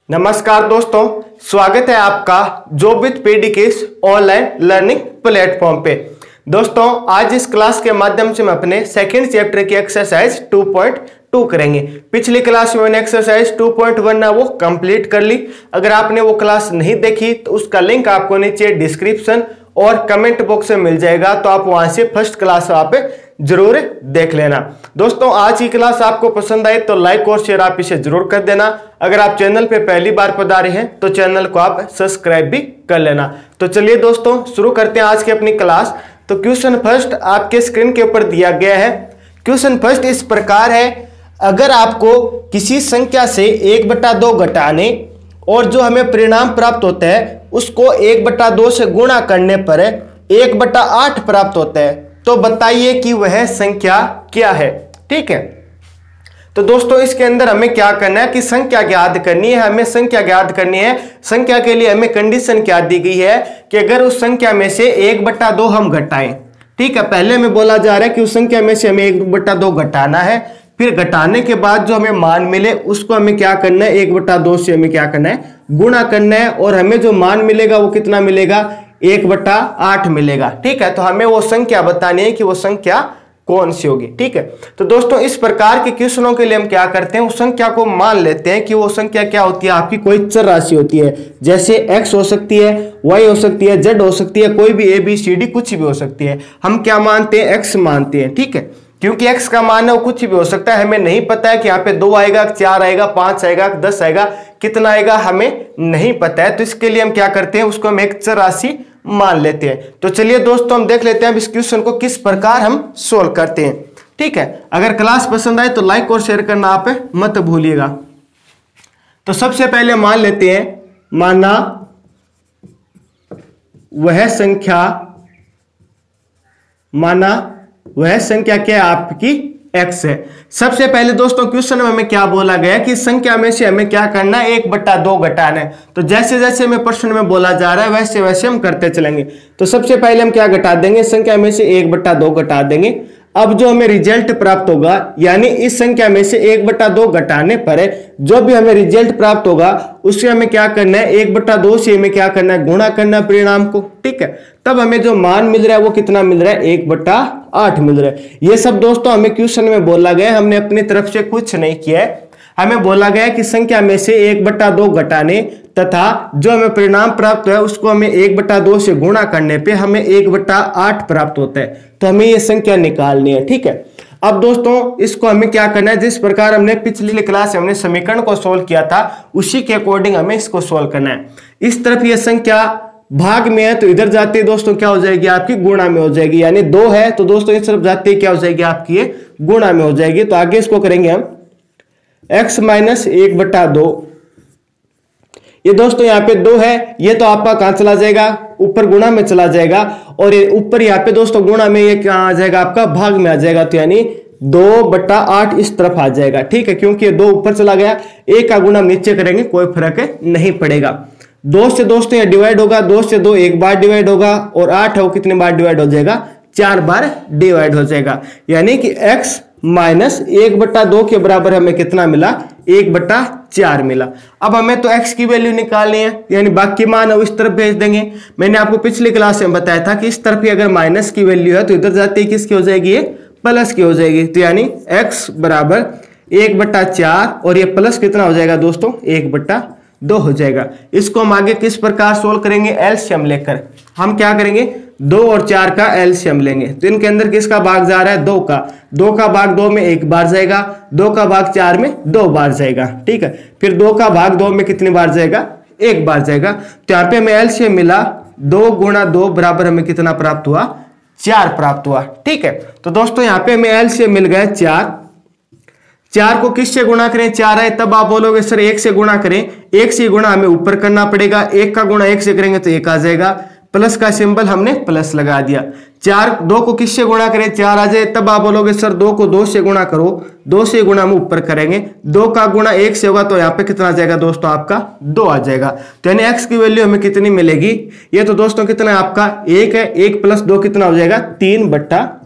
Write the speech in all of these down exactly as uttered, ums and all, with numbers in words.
नमस्कार दोस्तों, स्वागत है आपका जॉब विद पीडी के इस ऑनलाइन लर्निंग प्लेटफॉर्म पे। दोस्तों आज इस क्लास के माध्यम से हम अपने सेकंड चैप्टर की एक्सरसाइज टू पॉइंट टू करेंगे। पिछली क्लास में मैंने एक्सरसाइज टू पॉइंट वन ना वो कंप्लीट कर ली। अगर आपने वो क्लास नहीं देखी तो उसका लिंक आपको नीचे डिस्क्रिप्शन और कमेंट बॉक्स में मिल जाएगा, तो आप वहां से फर्स्ट क्लास आप जरूर देख लेना। दोस्तों आज की क्लास आपको पसंद आई तो लाइक और शेयर आप इसे जरूर कर देना। अगर आप चैनल पे पहली बार पधारे हैं तो चैनल को आप सब्सक्राइब भी कर लेना। तो चलिए दोस्तों शुरू करते हैं आज की अपनी क्लास। तो क्वेश्चन फर्स्ट आपके स्क्रीन के ऊपर दिया गया है। क्वेश्चन फर्स्ट इस प्रकार है, अगर आपको किसी संख्या से एक बटा दो घटाने और जो हमें परिणाम प्राप्त होता है उसको एक बटा दो से गुणा करने पर एक बटा आठ प्राप्त होता है, तो बताइए कि वह संख्या क्या है। ठीक है, तो दोस्तों इसके अंदर हमें क्या करना है कि संख्या ज्ञात करनी है। हमें संख्या ज्ञात करनी है। संख्या के लिए हमें कंडीशन क्या दी गई है कि अगर उस संख्या में से एक बटा दो हम घटाएं। ठीक है, पहले में बोला जा रहा है कि उस संख्या में से हमें एक बटा दो घटाना है, फिर घटाने के बाद जो हमें मान मिले उसको हमें क्या करना है, एक बटा दो से हमें क्या करना है, गुणा करना है। और हमें जो मान मिलेगा वो कितना मिलेगा, एक बटा आठ मिलेगा। ठीक है, तो हमें वो संख्या बतानी है कि वो संख्या कौन सी होगी। ठीक है, तो दोस्तों इस प्रकार के क्वेश्चनों के लिए हम क्या करते हैं, उस संख्या को मान लेते हैं कि वो संख्या क्या होती है, आपकी कोई चर राशि होती है। जैसे x हो सकती है, y हो सकती है, z हो सकती है, कोई भी ए बी सी डी कुछ भी हो सकती है। हम क्या मानते हैं, x मानते हैं। ठीक है, क्योंकि x का मान है वो कुछ भी हो सकता है। हमें नहीं पता है कि यहाँ पे दो आएगा, चार आएगा, पांच आएगा, दस आएगा, कितना आएगा हमें नहीं पता है। तो इसके लिए हम क्या करते हैं, उसको हम एक चर राशि मान लेते हैं। तो चलिए दोस्तों हम देख लेते हैं इस क्वेश्चन को किस प्रकार हम सोल्व करते हैं। ठीक है, अगर क्लास पसंद आए तो लाइक और शेयर करना आप मत भूलिएगा। तो सबसे पहले मान लेते हैं, माना वह संख्या माना वह संख्या क्या है, आपकी x है। सबसे पहले दोस्तों क्वेश्चन में हमें क्या बोला गया कि संख्या में से हमें क्या करना है, एक बटा दो घटाना है। तो जैसे जैसे हमें प्रश्न में बोला जा रहा है वैसे वैसे हम करते चलेंगे। तो सबसे पहले हम क्या घटा देंगे, संख्या में से एक बटा दो घटा देंगे। अब जो हमें रिजल्ट प्राप्त होगा, यानी इस संख्या में से एक बटा दो घटाने पर जो भी हमें रिजल्ट प्राप्त होगा उससे हमें क्या करना है, एक बटा दो से हमें क्या करना है, गुणा करना है परिणाम को। ठीक है, तब हमें जो मान मिल रहा है वो कितना मिल रहा है, एक बटा आठ मिल रहा है। ये सब दोस्तों हमें क्वेश्चन में बोला गया, हमने अपनी तरफ से कुछ नहीं किया है। हमें बोला गया कि संख्या में से एक बटा दो घटाने तथा जो हमें परिणाम प्राप्त है उसको हमें एक बटा दो से गुणा करने पे हमें एक बटा आठ प्राप्त होता है। तो हमें ये संख्या निकालनी है। ठीक है, अब दोस्तों इसको हमें क्या करना है, जिस प्रकार हमने पिछली क्लास में हमने समीकरण को सोल्व किया था उसी के अकॉर्डिंग हमें इसको सोल्व करना है। इस तरफ ये संख्या भाग में है तो इधर जाते दोस्तों क्या हो जाएगी, आपकी गुणा में हो जाएगी। यानी दो है तो दोस्तों इस तरफ जाते क्या हो जाएगी, आपकी ये गुणा में हो जाएगी। तो आगे इसको करेंगे हम x माइनस एक बटा दो। ये दोस्तों यहाँ पे दो है, ये तो आपका कहां चला जाएगा, ऊपर गुणा में चला जाएगा। और ये ऊपर यहाँ पे दोस्तों गुणा में ये कहां आ जाएगा, आपका भाग में आ जाएगा। तो यानी दो बटा आठ इस तरफ आ जाएगा। ठीक है, क्योंकि ये दो ऊपर चला गया, एक का गुणा नीचे करेंगे कोई फर्क नहीं पड़ेगा। दो से दोस्तों ये डिवाइड होगा, दो से दो एक बार डिवाइड होगा, और आठ है वो कितने बार डिवाइड हो जाएगा, चार बार डिवाइड हो जाएगा। यानी कि x माइनस एक बटा दो के बराबर हमें कितना मिला, एक बटा चार मिला। अब हमें तो x की वैल्यू निकालनी है, यानी बाकी मान है इस तरफ भेज देंगे। मैंने आपको पिछली क्लास में बताया था कि इस तरफ की अगर माइनस की वैल्यू है तो इधर जाते ही किसकी हो जाएगी, ये प्लस की हो जाएगी। तो यानी x बराबर एक बटा चार और ये प्लस कितना हो जाएगा दोस्तों, एक बटा दो हो जाएगा। इसको हम आगे किस प्रकार सोल्व करेंगे, एलसीएम लेकर। हम क्या करेंगे, दो और चार का एलसीएम लेंगे। तो इनके अंदर किसका भाग जा रहा है, दो का। दो का भाग दो में एक बार जाएगा, दो का भाग चार में दो बार जाएगा। ठीक है, फिर दो का भाग दो में कितनी बार जाएगा, एक बार जाएगा। तो यहाँ पे हमें एलसीएम मिला, दो गुणा दो बराबर हमें कितना प्राप्त हुआ, चार प्राप्त हुआ। ठीक है, तो दोस्तों यहाँ पे हमें एलसीएम मिल गया चार। चार को किससे गुणा करें, चार है, तब आप बोलोगे सर एक से गुणा करें। एक से गुणा हमें ऊपर करना पड़ेगा, एक का गुणा एक से करेंगे तो एक आ जाएगा। प्लस का सिंबल हमने प्लस लगा दिया। चार दो को किससे गुणा करें, चार आ जाए, तब आप बोलोगे सर दो को दो से गुणा करो। दो से गुणा हम ऊपर करेंगे, दो का गुणा एक से होगा तो यहाँ पे कितना आ जाएगा दोस्तों, आपका दो आ जाएगा। तो यानी x की वैल्यू हमें कितनी मिलेगी, ये तो दोस्तों कितना है आपका एक है, एक प्लस दो कितना हो जाएगा, तीन बट्टा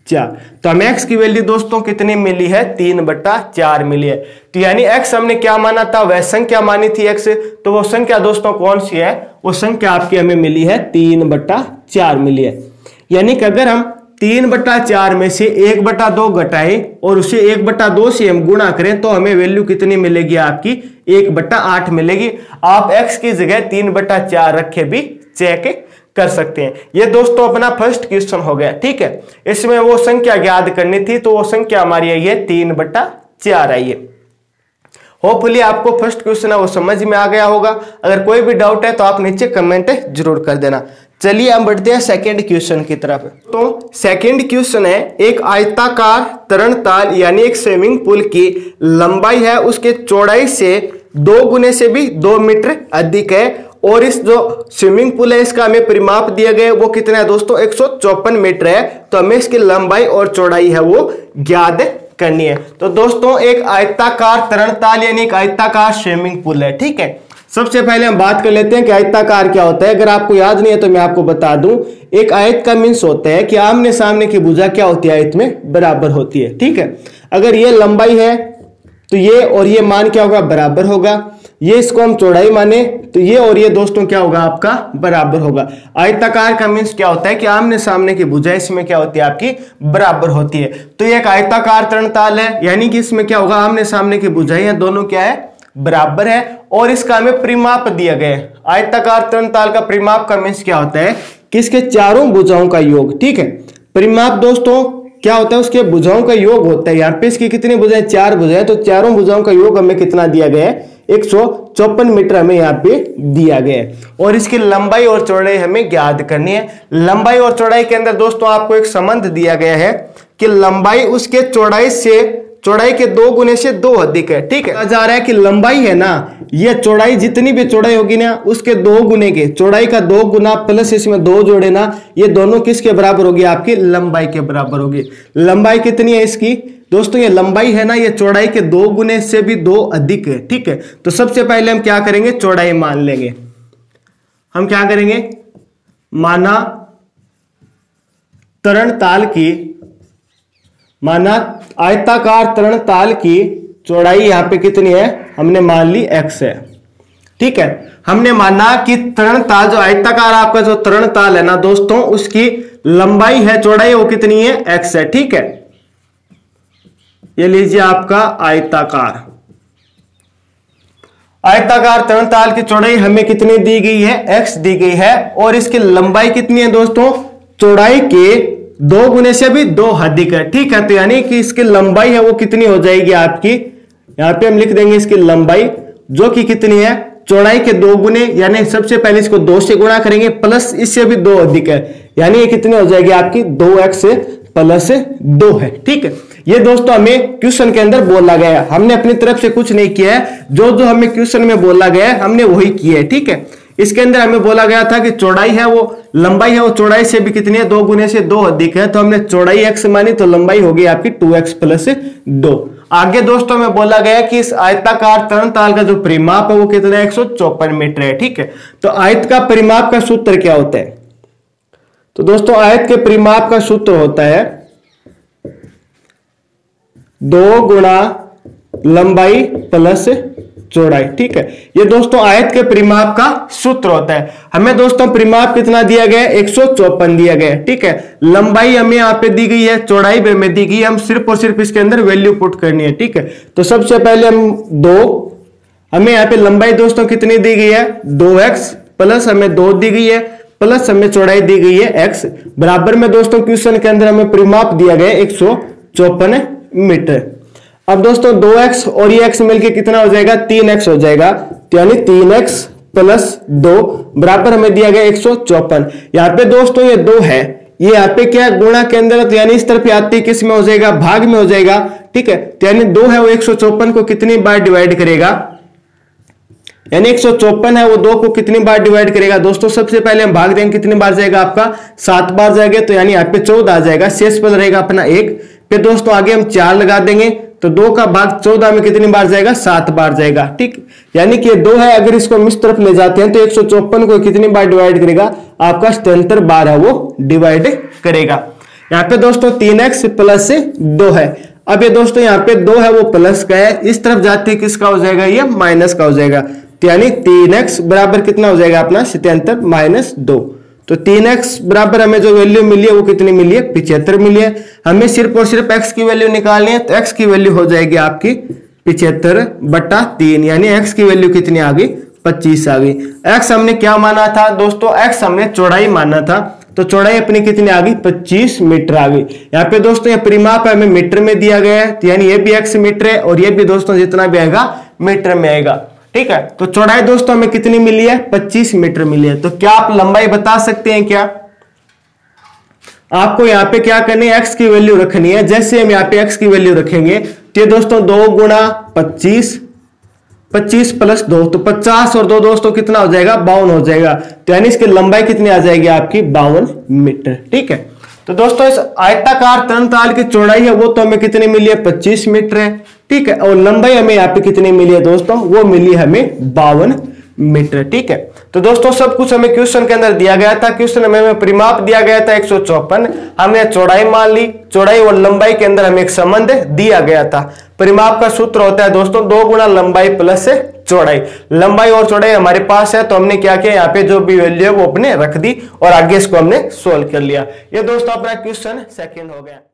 चार। तो हमें x की वैल्यू दोस्तों कितनी मिली है, तीन बट्टा चार मिली है। तो यानी x हमने क्या माना था, वह संख्या मानी थी x, तो वो संख्या दोस्तों कौन सी है, वो संख्या आपकी हमें मिली है तीन बट्टा चार मिली है। यानी कि अगर हम तीन बट्टा चार में से एक बट्टा दो घटाए और उसे एक बट्टा दो से हम गुणा करें तो हमें वैल्यू कितनी मिलेगी आपकी, एक बट्टा आठ मिलेगी। आप x की जगह तीन बट्टा चार रखे भी चेक कर सकते हैं। ये दोस्तों अपना फर्स्ट क्वेश्चन हो गया, ठीक है। इसमें वो संख्या याद करनी थी, तो वो संख्या हमारी आई है तीन बट्टा चार आई है। होपफुली आपको फर्स्ट क्वेश्चन है वो समझ में आ गया होगा। अगर कोई भी डाउट है तो आप नीचे कमेंट जरूर कर देना। चलिए हम बढ़ते हैं सेकंड क्वेश्चन की तरफ। तो सेकंड क्वेश्चन है, एक आयताकार तरण ताल यानी एक स्विमिंग पूल की लंबाई है उसके चौड़ाई से दो गुने से भी दो मीटर अधिक है, और इस जो स्विमिंग पूल है इसका हमें परिमाप दिया गया है वो कितना है दोस्तों, एक सौ चौपन मीटर है। तो हमें इसकी लंबाई और चौड़ाई है वो ज्ञात करनी है। तो दोस्तों एक आयताकार तरण ताल यानी एक आयताकार स्विमिंग पूल है, ठीक है। सबसे पहले हम बात कर लेते हैं कि आयताकार क्या होता है। अगर आपको याद नहीं है तो मैं आपको बता दूं, एक आयत का मीन्स होता है कि आमने सामने की भुजा क्या होती है, आयत में बराबर होती है, ठीक है। अगर ये लंबाई है तो ये और ये मान क्या होगा, बराबर होगा। ये इसको हम चौड़ाई माने तो ये और ये दोस्तों क्या होगा, आपका बराबर होगा। आयताकार का मीन्स क्या होता है कि आमने सामने की भुजा इसमें क्या होती है, आपकी बराबर होती है। तो ये एक आयताकार तरण ताल है, यानी कि इसमें क्या होगा, आमने सामने की भुजाएं दोनों क्या है, बराबर है, और इसका हमें परिमाप दिया गया है। आयताकार तरण ताल का परिमाप का मीन्स क्या होता है कि इसके चारों भुजाओं का योग, ठीक है। परिमाप दोस्तों क्या होता है, उसके भुजाओं का योग होता है। यहाँ पे इसकी कितनी भुजाएं, चार भुजाएं, तो चारों भुजाओं का योग हमें कितना दिया गया है, एक सौ चौपन मीटर हमें यहाँ पे दिया गया है। और इसकी लंबाई और चौड़ाई हमें ज्ञात करनी है। लंबाई और चौड़ाई के अंदर दोस्तों आपको एक संबंध दिया गया है कि लंबाई उसके चौड़ाई से चौड़ाई के दो गुने से दो अधिक है, ठीक है। कहा जा रहा है कि लंबाई है ना, ये चौड़ाई जितनी भी चौड़ाई होगी ना उसके दो गुने के, चौड़ाई का दो गुना प्लस इसमें दो जोड़े ना, ये दोनों किसके बराबर होगी, आपकी लंबाई के बराबर होगी। लंबाई कितनी है इसकी दोस्तों, ये लंबाई है ना, ये चौड़ाई के दो गुने से भी दो अधिक है, ठीक है। तो सबसे पहले हम क्या करेंगे, चौड़ाई मान लेंगे। हम क्या करेंगे, माना तरण ताल की माना आयताकार तरण ताल की चौड़ाई यहां पे कितनी है, हमने मान ली x है, ठीक है। हमने माना कि तरण ताल जो आयताकार आपका जो तरण ताल है ना दोस्तों, उसकी लंबाई है, चौड़ाई वो कितनी है, x है, ठीक है। ये लीजिए आपका आयताकार आयताकार तरण ताल की चौड़ाई हमें कितनी दी गई है, x दी गई है, और इसकी लंबाई कितनी है दोस्तों, चौड़ाई के दो गुने से भी दो अधिक है, ठीक है। तो यानी कि इसकी लंबाई है वो कितनी हो जाएगी आपकी, यहां पे हम लिख देंगे इसकी लंबाई जो कि कितनी है, चौड़ाई के दो गुने, यानी सबसे पहले इसको दो से गुणा करेंगे प्लस इससे भी दो अधिक है, यानी ये कितनी हो जाएगी आपकी दो एक्स प्लस दो है, ठीक है। ये दोस्तों हमें क्वेश्चन के अंदर बोला गया है, हमने अपनी तरफ से कुछ नहीं किया है, जो जो हमें क्वेश्चन में बोला गया है हमने वही किया है, ठीक है। इसके अंदर हमें बोला गया था कि चौड़ाई है वो लंबाई है वो चौड़ाई से भी कितनी है, दो गुने से दो अधिक है, तो हमने चौड़ाई x मानी तो लंबाई होगी आपकी टू एक्स प्लस दो। आगे दोस्तों में बोला गया कि इस आयताकार तरण ताल का जो परिमाप है वो कितना है, एक सौ चौपन मीटर है, ठीक है। तो आयत का परिमाप का सूत्र क्या होता है, तो दोस्तों आयत के परिमाप का सूत्र होता है दो गुणा लंबाई प्लस चौड़ाई, ठीक है। ये दोस्तों आयत के परिमाप का सूत्र होता है। हमें दोस्तों परिमाप कितना दिया गया है, एक सौ चौपन दिया गया है, ठीक है। लंबाई हमें यहाँ पे दी गई है, चौड़ाई भी हमें दी गई है, हम सिर्फ और सिर्फ इसके अंदर वैल्यू पुट करनी है, ठीक है। तो सबसे पहले हम दो, हमें यहाँ पे लंबाई दोस्तों कितनी दी गई है, दो एक्स प्लस हमें दो दी गई है प्लस हमें चौड़ाई दी गई है एक्स, बराबर में दोस्तों क्वेश्चन के अंदर हमें परिमाप दिया गया है एक सौ चौपन मीटर। अब दोस्तों दो एक्स और ये x मिलके कितना हो जाएगा, तीन एक्स हो जाएगा, तो यानी तीन एक्स प्लस दो बराबर हमें दिया गया एक सौ चौपन। यहाँ पे दोस्तों ये दो है, ये यहाँ पे क्या गुणा के अंदर, तो यानी इस तरफ आती है किस में हो जाएगा, भाग में हो जाएगा, ठीक है। तो यानी दो है वो एक सौ चौपन को कितनी बार डिवाइड करेगा, यानी एक सौ चौपन है वो दो को कितनी बार डिवाइड करेगा दोस्तों, सबसे पहले हम भाग देंगे, कितनी बार जाएगा आपका, सात बार जाएगा, तो यानी यहाँ पे चौदह आ जाएगा, शेष पद रहेगा अपना एक। फिर दोस्तों आगे हम चार लगा देंगे, तो दो का भाग चौदह में कितनी बार जाएगा, सात बार जाएगा, ठीक। यानी कि दो है, अगर इसको हम इस तरफ ले जाते हैं तो एक सौ चौपन को कितनी बार डिवाइड करेगा, आपका सतहत्तर बार है वो डिवाइड करेगा। यहाँ पे दोस्तों तीन एक्स प्लस दो है। अब ये दोस्तों यहाँ पे दो है वो प्लस का है, इस तरफ जाते किसका हो जाएगा, ये माइनस का हो जाएगा। तो यानी तीन एक्स बराबर कितना हो जाएगा अपना सतहत्तर माइनस दो। तो तीन एक्स बराबर हमें जो वैल्यू मिली है वो कितनी मिली है, पिछहत्तर मिली है। हमें सिर्फ और सिर्फ एक्स की वैल्यू निकालनी है, तो एक्स की वैल्यू हो जाएगी आपकी पिछहत्तर बट्टा तीन, यानी एक्स की वैल्यू कितनी आ गई, पच्चीस आ गई। एक्स हमने क्या माना था दोस्तों, एक्स हमने चौड़ाई माना था, तो चौड़ाई अपनी कितनी आ गई, पच्चीस मीटर आ गई। यहाँ पे दोस्तों ये परिमाप हमें मीटर में दिया गया है, तो यानी ये भी एक्स मीटर है और ये भी दोस्तों जितना भी आएगा मीटर में आएगा। ठीक है, तो चौड़ाई दोस्तों हमें कितनी मिली है, पच्चीस मीटर मिली है। तो क्या आप लंबाई बता सकते हैं क्या? आपको यहाँ पे क्या करनी है, एक्स की वैल्यू रखनी है। जैसे हम यहाँ पे एक्स की वैल्यू रखेंगे तो ये दोस्तों दो गुणा पच्चीस, पच्चीस प्लस दो, तो पचास और दो दोस्तों कितना हो जाएगा, बावन हो जाएगा। तो यानी इसकी लंबाई कितनी आ जाएगी आपकी, बावन मीटर। ठीक है, तो दोस्तों इस आयताकार तरणताल की चौड़ाई है वो तो हमें कितनी मिली है, पच्चीस मीटर है। ठीक है, और लंबाई हमें यहाँ पे कितनी मिली है दोस्तों, वो मिली हमें बावन मीटर। ठीक है, तो दोस्तों सब कुछ हमें क्वेश्चन के अंदर दिया गया था। क्वेश्चन में हमें परिमाप दिया गया था एक सौ चौपन, हमने चौड़ाई मान ली, चौड़ाई और लंबाई के अंदर हमें एक संबंध दिया गया था। परिमाप का सूत्र होता है दोस्तों दो गुणा लंबाई प्लस चौड़ाई। लंबाई और चौड़ाई हमारे पास है, तो हमने क्या किया, यहाँ पे जो भी वैल्यू है वो अपने रख दी और आगे इसको हमने सोल्व कर लिया। ये दोस्तों अपना क्वेश्चन सेकंड हो गया।